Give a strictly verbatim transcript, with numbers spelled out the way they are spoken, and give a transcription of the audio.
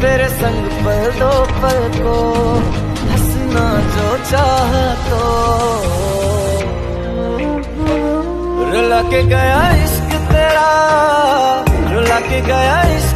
तेरे संग पल दो पल को, हंसना जो चाह तो। रुला के गया इश्क तेरा, रुला के गया इश्क